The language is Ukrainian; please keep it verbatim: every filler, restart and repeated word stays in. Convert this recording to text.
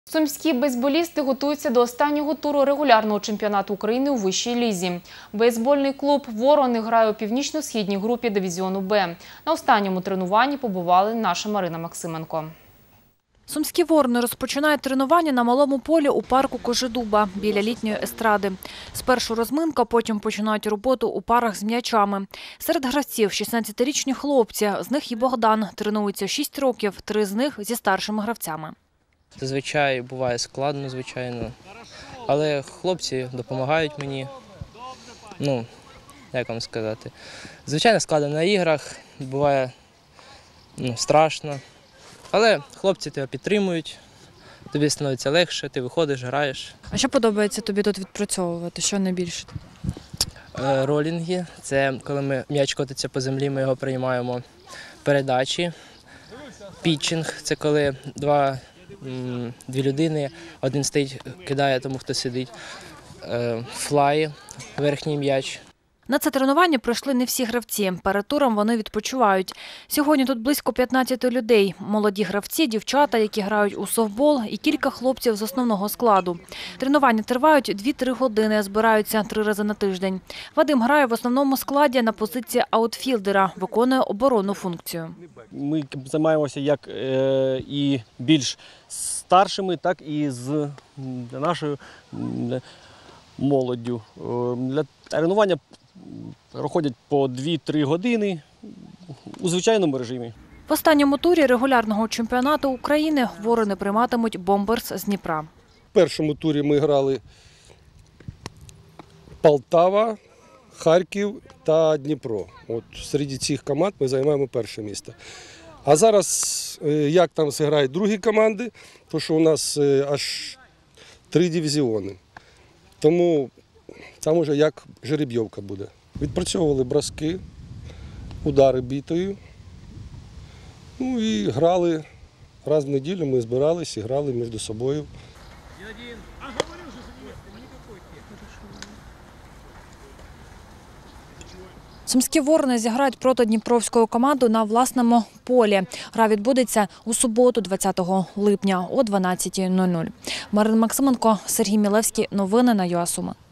Сумські бейсболісти готуються до останнього туру регулярного чемпіонату України у вищій лізі. Бейсбольний клуб «Ворони» грає у північно-східній групі дивізіону Б. На останньому тренуванні побували наша Марина Максименко. Сумські «Ворони» розпочинають тренування на малому полі у парку Кожедуба біля літньої естради. Спершу розминка, потім починають роботу у парах з м'ячами. Серед гравців – шістнадцятирічні хлопці, з них і Богдан. Тренується шість років, три з них зі старшими гравцями. Зазвичай буває складно, звичайно, але хлопці допомагають мені, ну, як вам сказати. Звичайно, складно на іграх, буває ну, страшно, але хлопці тебе підтримують, тобі становиться легше, ти виходиш, граєш. А що подобається тобі тут відпрацьовувати, що найбільше? Ролінги – це коли ми, м'яч котиться по землі, ми його приймаємо. Передачі, пітчинг – це коли два Дві людини, один стоїть, кидає тому, хто сидить, флаї, верхній м'яч. На це тренування прийшли не всі гравці. Перед туром вони відпочивають. Сьогодні тут близько п'ятнадцяти людей. Молоді гравці, дівчата, які грають у софтбол, і кілька хлопців з основного складу. Тренування тривають дві-три години, збираються три рази на тиждень. Вадим грає в основному складі на позиції аутфілдера, виконує оборонну функцію. Ми займаємося як і більш старшими, так і з нашою молоддю. Для тренування проходять по дві-три години у звичайному режимі. В останньому турі регулярного чемпіонату України «Ворони» прийматимуть «Бомберс» з Дніпра. В першому турі ми грали Полтава, Харків та Дніпро. От серед цих команд ми займаємо перше місце. А зараз, як там зіграють другі команди, тому що у нас аж три дивізіони. Тому там уже як жеребйовка буде. Відпрацьовували броски, удари бітою. Ну і грали раз в неділю, ми збирались і грали між собою. Сумські «Ворони» зіграють проти дніпровської команди на власному полі. Гра відбудеться у суботу, двадцятого липня о дванадцятій нуль нуль. Марина Максименко, Сергій Мілевський. Новини на ЮА Суми.